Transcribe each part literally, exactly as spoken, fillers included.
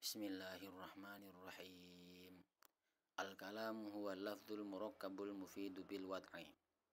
Bismillahirrahmanirrahim. Al-kalam huwa lafdzul murakkabul mufidu bil wad'i.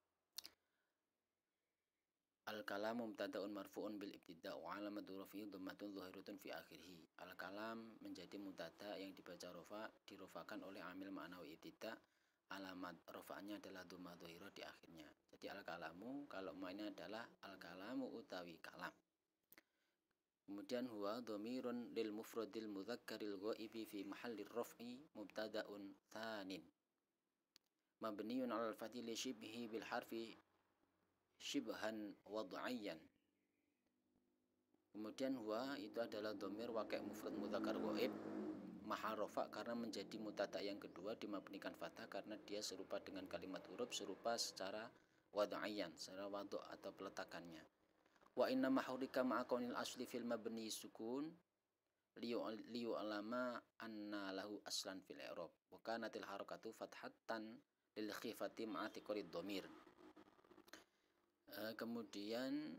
Al-kalam mubtada'un marfu'un bil ibtida' wa alamatu raf'ihi dhammatun dhahiratun fi akhirih. Al-kalam menjadi mubtada yang dibaca rafa, dirofakan oleh amil ma'nawi ibtida'. Alamat rafa'nya adalah dhammah dhahirah di akhirnya. Jadi al-kalamu kalau mainnya adalah al-kalamu utawi kalam. Kemudian huwa dhamirun lil mufradil mudzakkaril ghaibi fi mahallir raf'i mubtada'un tsanin mabniun 'alal fathi li shibhi bil harfi shibhan wad'iyyan. Kemudian huwa itu adalah dhamir waqi' mufrad mudzakkar ghaib mahal rafa karena menjadi mubtada yang kedua dimabnikan fathah karena dia serupa dengan kalimat huruf, serupa secara wad'iyyan, secara wadhu' atau peletakannya. Wa inna mahurika ma'akonil asli fil mabni sukun liyu alama anna lahu aslan fil i'rab wa kanatil harakatu fathatan lil khifati ma'ati qarid dhamir. E, kemudian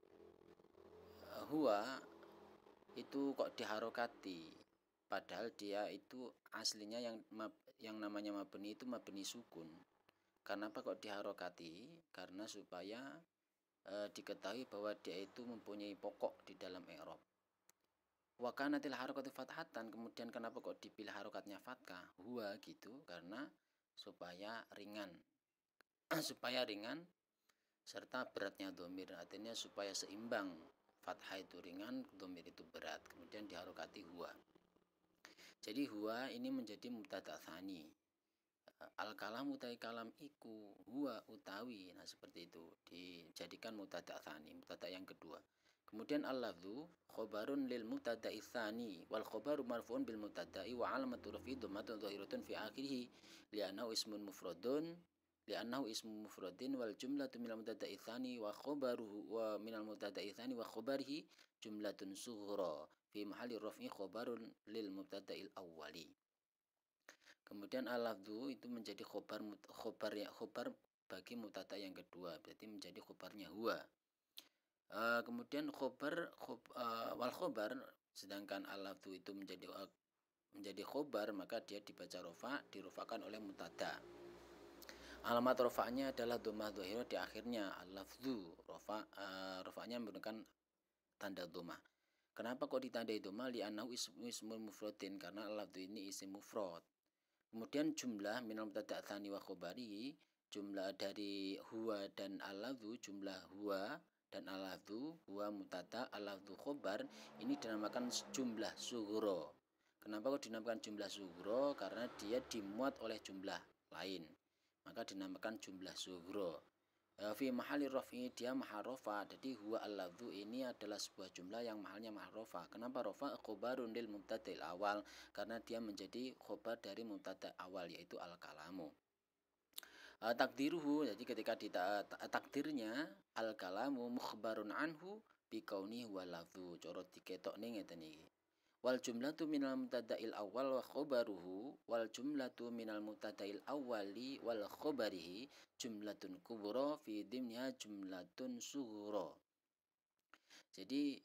e, huwa itu kok diharokati padahal dia itu aslinya yang mab, yang namanya mabni itu mabni sukun. Kenapa kok diharokati? Karena supaya E, diketahui bahwa dia itu mempunyai pokok di dalam i'rab. Wa kanatil harakatu fathatan, kemudian kenapa kok dipilih harokatnya fathah? Huwa gitu karena supaya ringan. supaya ringan serta beratnya dhamir, artinya supaya seimbang. Fathah itu ringan, dhamir itu berat. Kemudian diharokati huwa. Jadi huwa ini menjadi mubtada tsani. Al-kalam utawi kalam iku huwa utawi, nah seperti itu dijadikan mubtada tsani, mubtada yang kedua. Kemudian al-lafdzu khabarun lil mubtada tsani wal khabaru marfu'un bil mubtada'i wa alamatu raf'i dhammatun dhahiratun fi akhirih li'annahu ismun mufradun li'annahu ismun mufradin wal jumlatu minal mubtada'i tsani wa khabaruhu wa minal mubtada'i tsani wa khabarihi jumlatun sughra fi mahalli raf'i khabarun lil mubtada'il awwali. Kemudian al-lafdzu itu menjadi khobar khobar ya khobar bagi mubtada yang kedua, berarti menjadi khobarnya huwa. E, kemudian khobar khob, e, wal khobar, sedangkan al-lafdzu itu menjadi uh, menjadi khobar, maka dia dibaca rofa, dirofakan oleh mubtada. Alamat rofa'nya adalah dhammah dhahirah di akhirnya. Al-lafdzu rofa, e, rofa'nya menggunakan tanda dhammah. Kenapa kok ditandai dhammah? Li'annahu ismul mufradin, karena al-lafdzu ini isim mufrad. Kemudian jumlah minal mubtada' tsani wa khabarihi, jumlah dari huwa dan al-lafdzu, jumlah huwa dan al-lafdzu, huwa mubtada', al-lafdzu khabar, ini dinamakan jumlah sughra. Kenapa kok dinamakan jumlah sughra? Karena dia dimuat oleh jumlah lain, maka dinamakan jumlah sughra. Fi mahalli raf'i, dia mahal rafa. Jadi huwa al-lafdzu ini adalah sebuah jumlah yang mahalnya mahal rafa. Kenapa rafa? Khobarun lil mubtada'il awal, karena dia menjadi khobar dari mubtada' awal yaitu al-kalamu. Uh, takdiruhu, jadi ketika dita, takdirnya al-kalamu mukhbarun anhu biqauni huwa lafdzu. Coro diketokne ngeten iki. Wal jumlatu minal mubtada'il awal wa khobaruhu wal jumlatu minal mubtada'il awali wal khobarihi jumlatun kubra fi dimniha jumlatun sughra. Jadi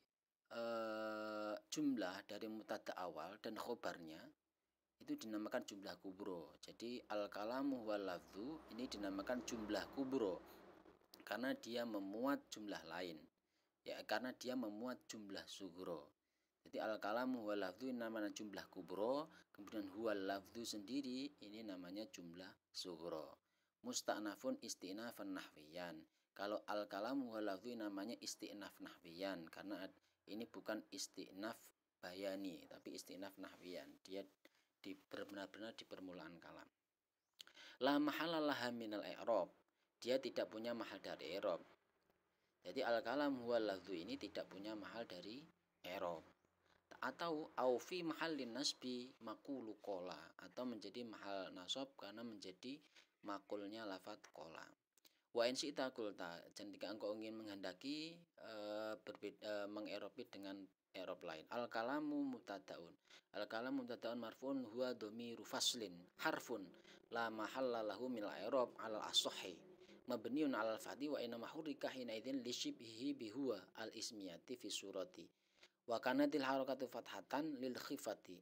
uh, jumlah dari mubtada' awal dan khobarnya itu dinamakan jumlah kubro. Jadi al-kalamu wal lafdzu ini dinamakan jumlah kubro karena dia memuat jumlah lain. Ya, karena dia memuat jumlah sughra. Jadi al-kalamu wal lafdzu ini namanya jumlah kubro, kemudian huwal lafdzu sendiri ini namanya jumlah sughra. Musta'nafun istinafan nahwiyan. Kalau al-kalamu wal lafdzu namanya istinaf nahwiyan karena ini bukan istinaf bayani tapi istinaf nahwiyan. Dia di benar-benar di permulaan kalam. La mahalallaha minal i'rab. Dia tidak punya mahal dari i'rab. Jadi al-kalam huwal lafdzu ini tidak punya mahal dari i'rab. Atau au fi mahallin nasbi maqulu qola, atau menjadi mahal nasab karena menjadi makulnya lafadz qola. Wa in syi'ta qulta, dan jika engkau ingin menghendaki e, berbeda e, mengeropi dengan i'rab lain. Al kalamu mubtada'un. Al kalamu mubtada'un marfu'un huwa dhamiru faslin harfun la mahalla lahu min al-i'rab 'ala al-ashahhi mabniun 'ala al-fathi wa inna mahurrika hina idzin li shibhihi bi huwa al-ismiyati fi surati Wa kanatil harakatu fathatan lil khifati.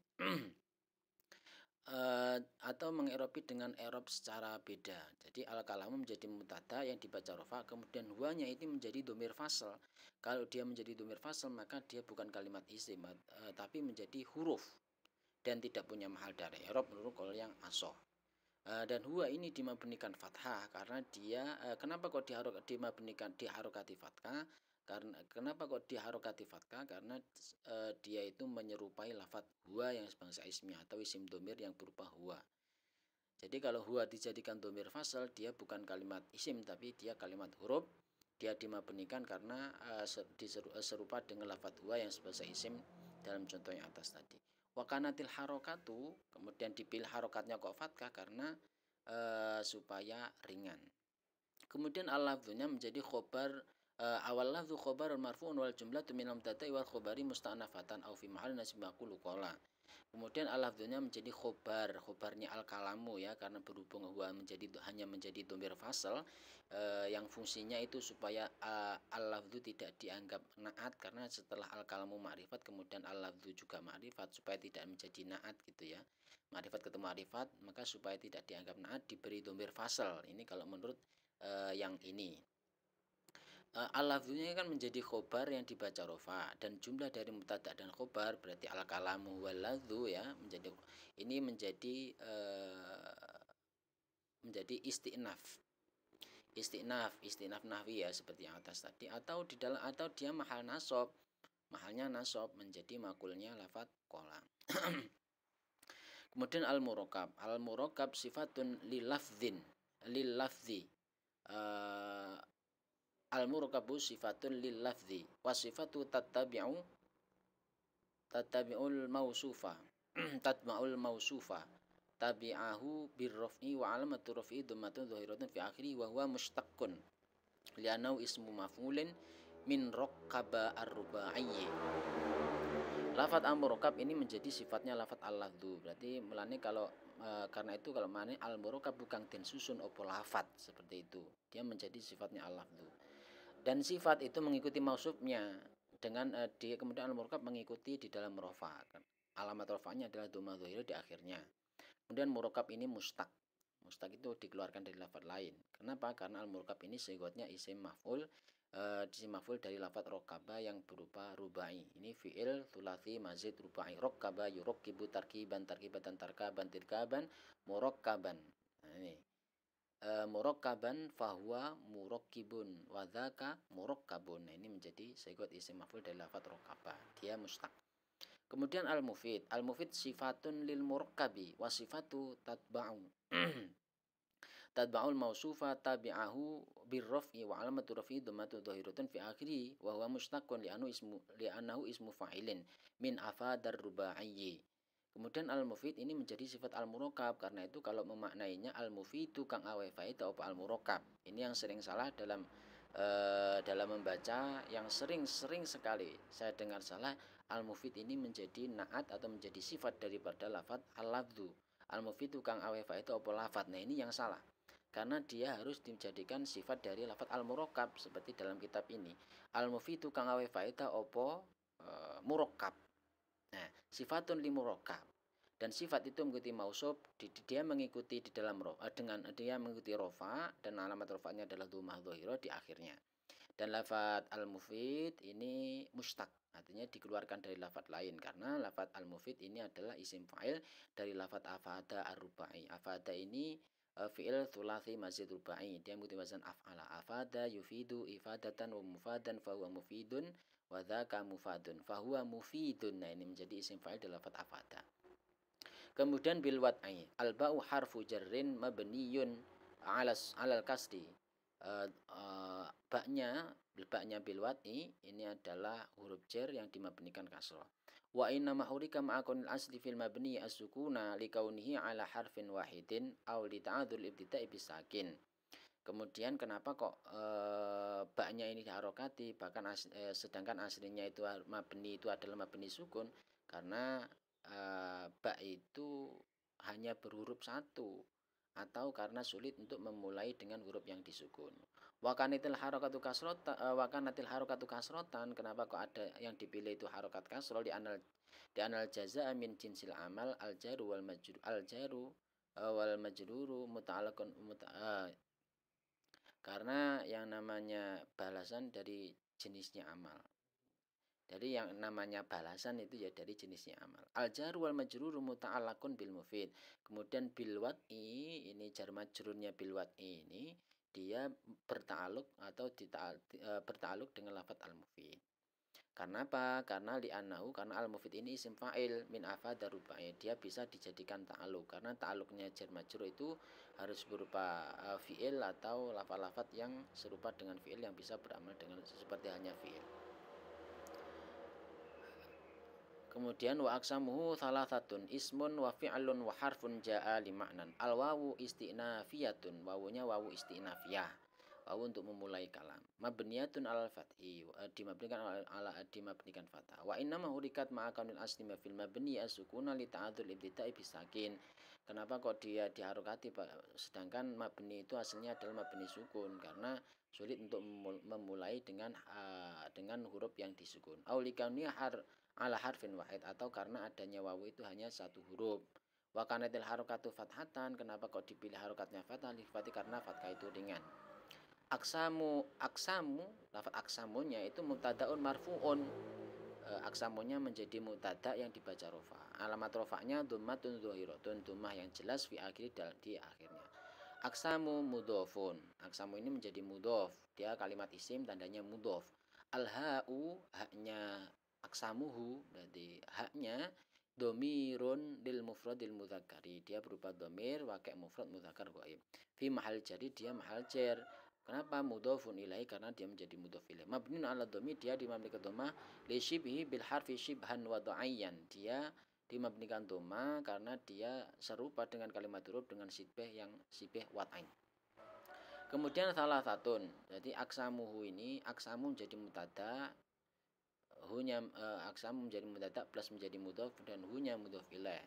Uh, atau mengeropi dengan erob secara beda. Jadi al-kalamu menjadi mutada yang dibaca rofa, kemudian huanya itu menjadi domir fasl. Kalau dia menjadi domir fasl maka dia bukan kalimat isim, uh, tapi menjadi huruf dan tidak punya mahal dari erob menurut kalau yang asoh. Uh, dan huwa ini dimabnikan fathah karena dia uh, kenapa kok diharok dimabnikan diharokati fathah? Karena kenapa kok diharokati fathah? Karena uh, dia itu menyerupai lafadz huwa yang sebangsa ismiyah atau isim domir yang berupa huwa. Jadi kalau huwa dijadikan domir fasal, dia bukan kalimat isim tapi dia kalimat huruf. Dia dimabnikan karena uh, serupa dengan lafadz huwa yang sebangsa isim dalam contoh yang atas tadi. Wakanatil harokatu, kemudian dipilih harokatnya kok fathah karena e, supaya ringan. Kemudian al-lafzunya menjadi khobar e, awal lafzu khobar marfu'un wal jumlatu minal mubtada'i wal khobari musta'nafatan au fi ma'al nasib maqulu qala. Kemudian al-lafzunya menjadi khobar, khobarnya al-kalamu ya, karena berhubung huwa menjadi hanya menjadi domir fasal eh, yang fungsinya itu supaya uh, al-lafzu tidak dianggap naat, karena setelah al-kalamu ma'rifat kemudian al-lafzu juga ma'rifat supaya tidak menjadi naat gitu ya. Ma'rifat ketemu ma'rifat, maka supaya tidak dianggap naat diberi domir fasal. Ini kalau menurut uh, yang ini. Uh, al-lafzunya kan menjadi khobar yang dibaca rofa, dan jumlah dari mubtada dan khobar berarti al-kalamu wal lafzu ya, menjadi ini menjadi uh, menjadi istinaf. Istinaf, istinaf nahwi ya seperti yang atas tadi, atau di dalam atau dia mahal nasob. Mahalnya nasob menjadi makulnya lafat qala. Kemudian al-murakkab. Al-murakkab sifatun lilafdzin, lilafzi. Uh, Al-murakkabu sifatun lil lafzi wa sifatu tattabi'u tattabi'ul mausufa tatba'ul mausufa tabi'ahu birraf'i wa alamatu raf'i dhammatun dhahiratun fi akhiri wa huwa mushtaqqun li'annahu ismu maf'ulin min rakkaba ar-ruba'iyyi. Lafaz al-murakkab ini menjadi sifatnya lafaz al-lafzu. Berarti melane kalau e, karena itu kalau mane al-murakkab bukan den susun opo lafaz seperti itu. Dia menjadi sifatnya al-lafzu. Dan sifat itu mengikuti mausufnya dengan uh, dia kemudian al-murakkab mengikuti di dalam rofa. Alamat rofanya adalah dhamma dhahirah di akhirnya. Kemudian murakkab ini mustaq. Mustaq itu dikeluarkan dari lafaz lain. Kenapa? Karena al-murakkab ini sigotnya isim maf'ul, uh, isim maf'ul dari lafaz rokkaba yang berupa rubai. Ini fi'il thulathi mazid rubai. Rokkaba yurokkibu tarkiban tarkibatan tarkaban tirkaban murakkaban. Nah, ini E, murakkaban fahuwa murakkibun wa dzaka murakkabun. Nah, ini menjadi sigot isim maf'ul dari lafaz rakkaba. Dia mustaq. Kemudian al-mufid. Al-mufid sifatun lil murakkabi wa sifatu tatba'u. Tatba'ul mausufa tabi'ahu birraf'i wa alamatu raf'i dhammatu dhahiratun fi akhiri wa huwa mustaqun li'annahu ismu li'annahu ismu fa'ilin min afadar ruba'iyyi. Kemudian al-mufid ini menjadi sifat al-murakkab, karena itu kalau memaknainya al-mufidu kang awe faida apa al-murakkab. Ini yang sering salah dalam uh, dalam membaca, yang sering-sering sekali saya dengar salah. Al-mufid ini menjadi naat atau menjadi sifat daripada lafaz al-lafzu. Al-mufidu kang awe faida apa lafaz. Nah, ini yang salah. Karena dia harus dijadikan sifat dari lafaz al-murakkab seperti dalam kitab ini. Al-mufidu kang awe faida apa uh, murakkab. Nah, sifatun limurakkab, dan sifat itu mengikuti mausuf, dia mengikuti di dalam rofa dengan dia mengikuti rofa, dan alamat rofanya adalah dhammah dhahirah di akhirnya. Dan lafaz al-mufid ini mustaq, artinya dikeluarkan dari lafaz lain, karena lafaz al-mufid ini adalah isim fa'il dari lafaz afada ar-rubai. Afada ini uh, fi'il thulathi mazid rubai, dia mengikuti wazan af'ala. Afada yufidu ifadatan wa mufadan fa huwa mufidun wa dzaka mufadun fahuwa mufidun. Nah, ini menjadi isim fa'il dari lafaz afada. Kemudian bil wad'i, al ba'u harfu jarrin mabniyun 'ala 'alal kasri. Uh, uh, baknya baknya bil wad'i ini adalah huruf jar yang dimabnikan kasrah. Wa inna mahurika ma'akunil asli fil mabni as-sukuna likaunihi 'ala harfin wahidin aw li ta'adzul ibtida'i bisakin. Kemudian kenapa kok e, baknya ini diharokati, bahkan as, e, sedangkan aslinya itu mabni itu adalah mabni sukun, karena e, bak itu hanya berhuruf satu, atau karena sulit untuk memulai dengan huruf yang disukun. Wakanatil harokatu kasrota uh, wakanatil harokatu kasrotan. Kenapa kok ada yang dipilih itu harokat kasro? Di anal di anal jaza min jinsil amal al jaru wal majrur al jaru uh, wal majruru muta'alaqun muta, uh, karena yang namanya balasan dari jenisnya amal. Jadi yang namanya balasan itu ya dari jenisnya amal. Al jaru wal majruru muta'alaqun bil mufid. Kemudian bil wad'i, ini jar majrurnya bil wad'i ini dia bertaluk atau dita, e, bertaluk dengan lafaz al-mufid. Karena apa? Karena li'annahu, karena al-mufid ini isim fa'il min afada rubai. Dia bisa dijadikan ta'aluk. Karena ta'aluknya jar majrur itu harus berupa uh, fi'il atau lafaz-lafaz yang serupa dengan fi'il yang bisa beramal dengan seperti halnya fi'il. Kemudian wa aksamuhu thalathatun ismun wa fi'lun wa harfun ja'a li ma'nan. Al wawu istinafiyatun, wawunya wawu istinafiyah. Wawu untuk memulai kalam. Mabniyatun alal fathi, dimabnikan ala dimabnikan fathah. Wa innama hurikat ma'akamil asli ma fil mabni as-sukuna li ta'adzul ibtida'i bisakin. Kenapa kok dia diharokati sedangkan mabni itu aslinya adalah mabni sukun, karena sulit untuk memulai dengan uh, dengan huruf yang disukun. Aulikaunia har ala harfin wahid, atau karena adanya wawu itu hanya satu huruf. Wa kanatil harokatu fathatan, kenapa kok dipilih harokatnya fathah? Lifati, karena fathah itu ringan. Aksamu aksamu lafaz aksamunya itu mubtadaun marfuun. E, aksamunya menjadi mubtada yang dibaca rofa. Alamat rofanya dhammatun dhahiratun, dhammah yang jelas fi akhir di akhirnya. Aksamu mudhofun. Aksamu ini menjadi mudhof. Dia kalimat isim tandanya mudhof. Al-ha'u, haknya aksamuhu, berarti haknya domirun lil mufradil mudzakkari. Dia berupa domir wakai mufrad mudzakkar ghaib. Fi mahal jadi dia mahal jar. Kenapa mudhofun ilaihi? Karena dia menjadi mudhof ilaih. Mabniun ala dhamir, dia dimabnikan dhammah li syibhi bil harfi syibhan wa dha'ayyan. Dia dimabnikan dhammah karena dia serupa dengan kalimat huruf dengan sibeh yang sibeh wat'ain. Kemudian salah satu, jadi aksamuhu ini, aksamu menjadi mutada, hunya e, aksamu menjadi mutada plus menjadi mudhof, dan hunya mudhof ilaih.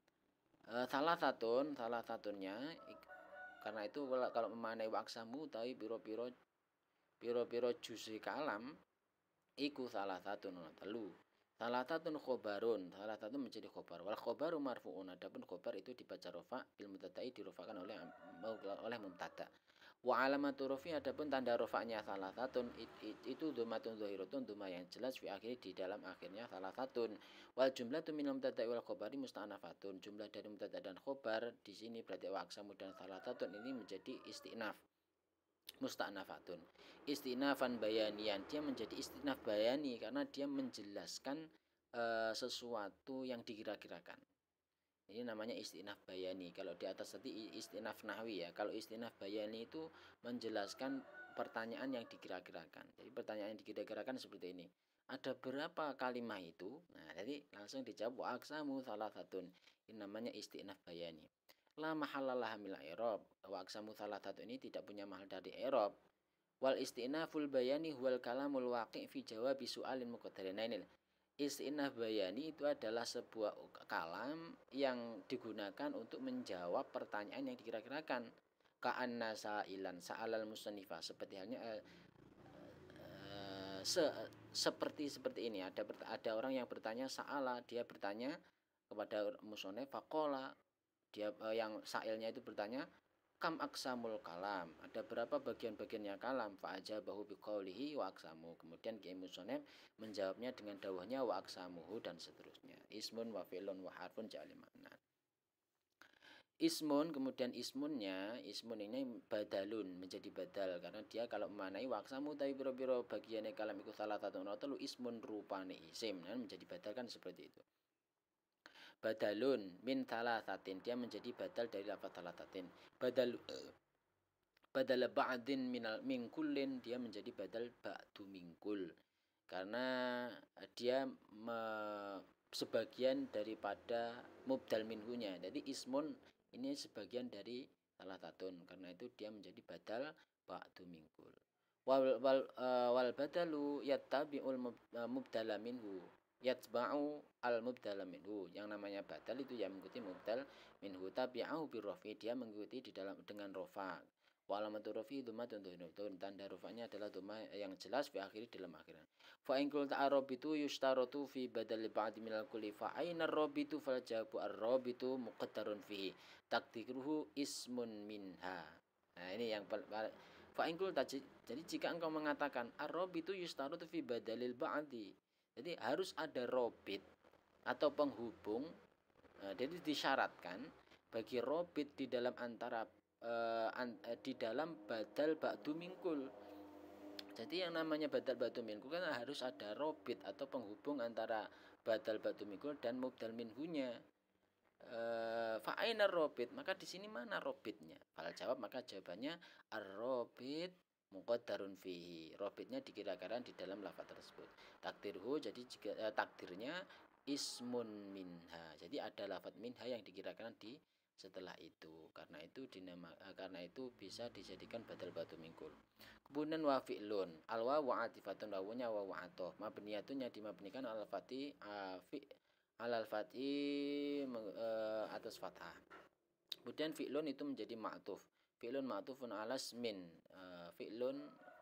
E, salah satu, salah satunya, karena itu kalau memanai aksamu tapi piro-piro piro-piro juzi kalam iku salah satu nona telu. Salah satu khobarun, salah satu menjadi khobar. Wal khobaru marfu'un, adapun khobar itu dibaca rofa bil mubtada'i, dirofakan oleh oleh mubtada. Wa alamatu rofi, adapun tanda rofanya salah satu itu dhammatun dhahiratun, dhammah yang jelas fi akhir di dalam akhirnya salah satu. Wal jumlatu minal mubtada'i wal khobari musta'nafatun, jumlah dari mubtada dan khobar di sini berarti wa aksamu dan salah satu ini menjadi istinaf musta'nafatun, istinafan bayanian. Dia menjadi istinaf bayani karena dia menjelaskan uh, sesuatu yang dikira-kirakan. Ini namanya istinaf bayani. Kalau di atas tadi istinaf nahwi ya. Kalau istinaf bayani itu menjelaskan pertanyaan yang dikira-kirakan. Jadi pertanyaan yang dikira-kirakan seperti ini. Ada berapa kalimat itu? Nah, jadi langsung dijawab wa aksamu salah satu. Ini namanya istinaf bayani. La mahalalah mil i'rab. Wa aksamu salah satu ini tidak punya mahal dari i'rab. Wal istinaful bayani huwal kalamul waqi' fi jawabi su'alin muqaddarin. Nah, ini istinaf bayani itu adalah sebuah kalam yang digunakan untuk menjawab pertanyaan yang dikira-kirakan. Ka'anna sa'ilan sa'alal musannifah, seperti halnya uh, uh, se, seperti seperti ini. Ada ada orang yang bertanya sa'ala, dia bertanya kepada musannif, faqala, dia uh, yang sa'ilnya itu bertanya kam aksamul kalam, ada berapa bagian-bagiannya kalam? Fa'ajabahu biqaulihi wa aksamu. Kemudian Kiai Musonef menjawabnya dengan dawahnya wa aksamuhu dan seterusnya. Ismun wa fi'lun wa harfun ja'ali makna. Ismun, kemudian ismunnya, ismun ini badalun, menjadi badal karena dia kalau memanai wa aksamu tapi biro-biro bagiannya kalam ikut salah satu telu ismun rupane isim, nah, menjadi badal kan seperti itu. Badalun min thalathatin, dia menjadi badal dari lafaz thalathatin. Badal uh, badal ba'din minal min kullin, dia menjadi badal ba'du mingkul karena dia me, sebagian daripada mubdal minhunya. Jadi ismun ini sebagian dari thalathatun, karena itu dia menjadi badal ba'du mingkul. Wal wal uh, wal badalu yattabi'ul mubdala minhu yatba'u al mubdala minhu. Yang namanya badal itu yang mengikuti mubdal minhu, tabi'ahu birrafi, dia mengikuti di dalam dengan rofa. Wa alamatu rafi dhammatun dhahirun. Tanda rafa'nya adalah dhamma yang jelas fi akhiri dalam akhirnya. Fa in qulta ar-rabitu yushtaratu fi badal ba'di minal kulli fa aina ar-rabitu fal jawabu ar-rabitu muqaddarun fihi takdiruhu ismun minha. Nah, ini yang fa in qulta, jadi jika engkau mengatakan ar-rabitu yushtaratu fi badalil ba'di, jadi harus ada robit atau penghubung. Nah, jadi disyaratkan bagi robit di dalam antara uh, an, uh, di dalam badal ba'du mingkul. Jadi yang namanya badal ba'du mingkul kan harus ada robit atau penghubung antara badal ba'du mingkul dan mubdal minhunya. Uh, Fa'ainar robit, maka di sini mana robitnya? Fal jawab, maka jawabannya ar-robit muqaddarun fihi. Robitnya dikira-kirakan di dalam lafaz tersebut. Takdirhu, jadi jika uh, takdirnya ismun minha. Jadi ada lafaz minha yang dikirakan di setelah itu. Karena itu dinama uh, karena itu bisa dijadikan badal ba'du mingkul. Kemudian wa fi'lun. Al wawu atifatun, wawunya wawu atof. Mabniyatun yang dimabnikan al fati uh, fi alal fathi uh, atas fathah. Kemudian fi'lun itu menjadi ma'tuf. Fi'lun ma'tufun alas min. Uh, fi'lun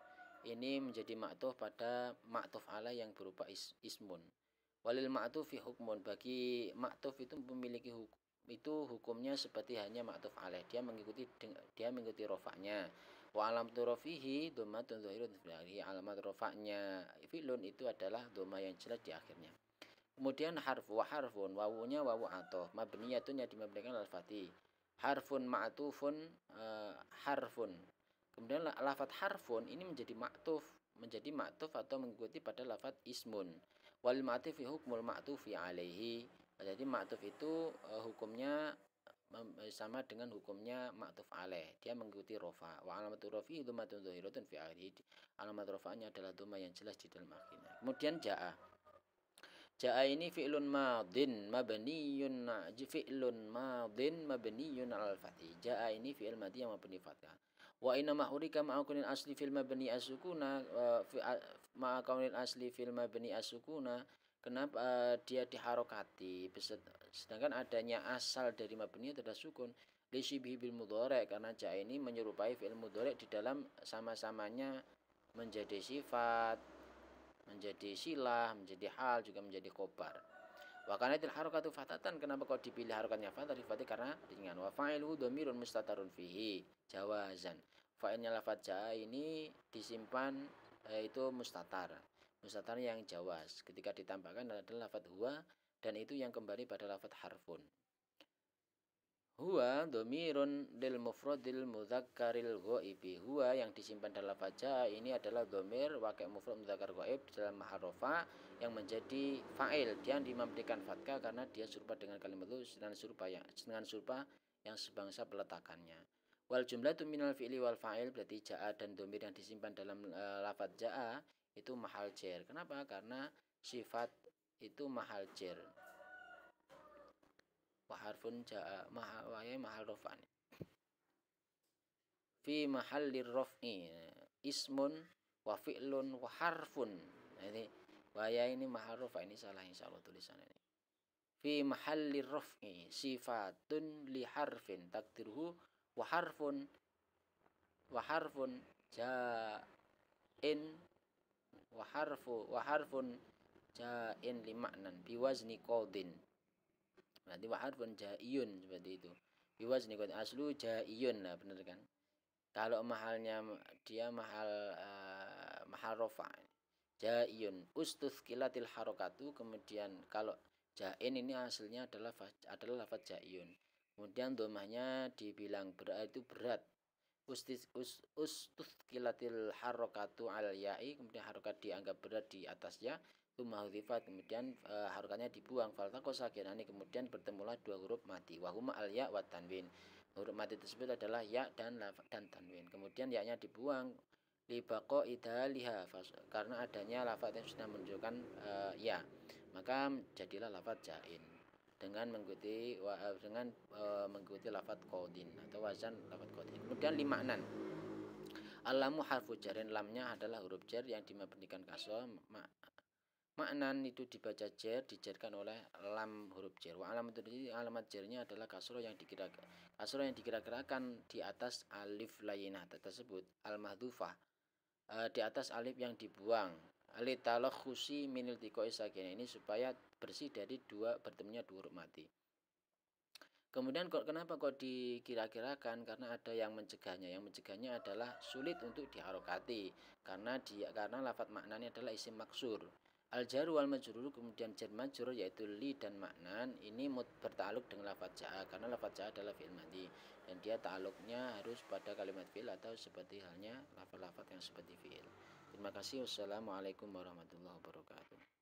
ini menjadi ma'tuf pada ma'tuf ala yang berupa is, ismun. Walil ma'tufi hukmun, bagi ma'tuf itu memiliki hukum, itu hukumnya seperti hanya ma'tuf alaih, dia mengikuti dia mengikuti rofaknya. Wa alam turofihi dhammatun dhahirun fil akhir. Alamat rofaknya fi'lun itu adalah dhamma yang jelas di akhirnya. Kemudian harfu wa harfun, wawunya wawu atof, mabniyatun yang dimabnikan al-fatih. Harfun ma'tufun, uh, harfun. Kemudian lafaz harfun ini menjadi ma'tuf, menjadi ma'tuf atau mengikuti pada lafaz ismun. Wal ma'tufi hukmul ma'tufi alaihi. Jadi ma'tuf itu uh, hukumnya sama dengan hukumnya ma'tuf alaih, dia mengikuti rofa. Wa alamatu rafi dhammatun dhahiratun fi akhirih. Alamat rofa'nya adalah dhamma yang jelas di dalam akhirnya. Kemudian ja'a. Ja'a ini fi'lun madin mabniyun fi'lun madin mabniyun al fathi. Ja'a ini fi'il madhi yang mabni fathah. Wa inna ma'urika ma'akunil asli fil mabni as-sukuna ma'akunil asli fil mabni as-sukuna. Kenapa uh, dia diharokati sedangkan adanya asal dari mabni itu adalah sukun. Li syibhi bil mudhari', karena ja'a ini menyerupai fi'il mudhari' di dalam sama-samanya menjadi sifat, menjadi silah, menjadi hal, juga menjadi khobar. Wa kanatil harokatu fatatan, kenapa kok dipilih harokatnya fathah? Difati karena dengan wa fa'iluhu dhamirun mustatarun fihi jawazan. Fa'ilnya lafaz ja'a ini disimpan yaitu mustatar. Mustatar yang jawaz. Ketika ditambahkan adalah lafaz huwa, dan itu yang kembali pada lafaz harfun. Huwa dhamirun lil mufradil mudzakkaril ghaibi. Huwa yang disimpan dalam lafaz ja'a ini adalah dhamir waqi' mufrad mudzakkar ghaib dalam mahal rafa yang menjadi fa'il. Dia dimabnikan fathah karena dia serupa dengan kalimat itu dengan serupa yang dengan serupa yang sebangsa peletakannya. Wal jumlatu minal fi'li wal fa'il, berarti ja'a dan dhamir yang disimpan dalam uh, lafaz ja'a itu mahal jar. Kenapa? Karena sifat itu mahal jar. Wa harfun ja'a mahal wa ya mahal raf'an. Fi mahallir raf'i ismun wa fi'lun wa harfun. Jadi wa ya ini mahal raf'a, ini salah insyaallah tulisannya ini. Fi mahallir raf'i sifatun li harfin takdiruhu wa harfun wa harfun ja'in wa harfu wa harfun ja'in li ma'nan bi wazni qadin. Berarti wa harfun ja'iyun, seperti itu. Bi wazni qadin aslu ja'iyun, nah benar kan? Kalau mahalnya dia mahal uh, mahal rafa. Ja'iyun ustuthqilatil harokatu, kemudian kalau ja'in ini aslinya adalah adalah lafaz ja'iyun. Kemudian domahnya dibilang berat, itu berat. Ustuthqilatil harokatu al ya'i, kemudian harokat dianggap berat di atasnya. Itu mahdzifat, kemudian e, harokatnya dibuang. Faltaqo sakinani, kemudian bertemulah dua huruf mati. Wa huma al ya' wa tanwin. Huruf mati tersebut adalah ya dan dan tanwin. Kemudian ya-nya dibuang libaqo idaliha, karena adanya lafaz yang sudah menunjukkan e, ya. Maka jadilah lafaz ja'in dengan mengikuti dengan e, mengikuti lafaz qadin atau wazan lafaz qadin. Kemudian limaknan. Alamu harfu jarin, lamnya adalah huruf jar yang dimabnikan kasroh. maknan itu dibaca jer, dijerkan oleh lam huruf jer. Wa alamat itu alamat jernya adalah kasroh yang dikira kasroh yang dikira-kirakan di atas alif layinah tersebut al mahdhufah, e, di atas alif yang dibuang. Litalakhusi minil tiqoi sakin, ini supaya bersih dari dua bertemunya dua huruf mati. Kemudian kok kenapa kok dikira-kirakan? Karena ada yang mencegahnya. Yang mencegahnya adalah sulit untuk diharokati karena dia karena lafadz maknanya adalah isim maksur. Al jaru wal majrur, kemudian jar majrur yaitu li dan maknan ini bertaluk dengan lafadz jaa karena lafadz jaa adalah fi'il madhi dan dia ta'aluknya harus pada kalimat fi'il atau seperti halnya lafadz-lafadz yang seperti fi'il. Terima kasih. Wassalamualaikum warahmatullahi wabarakatuh.